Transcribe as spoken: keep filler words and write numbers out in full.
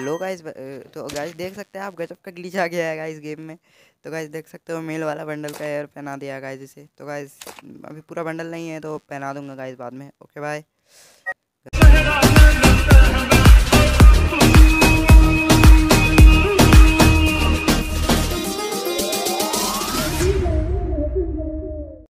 लो guys, तो guys देख सकते हैं आप, गजब का ग्लिच आ गया है गाइस गेम में। तो गाइस देख सकते हो मेल वाला बंडल का एयर पहना दिया गाइस इसे। तो गाइस अभी पूरा बंडल नहीं है तो पहना दूंगा गाइस बाद में। Okay bye.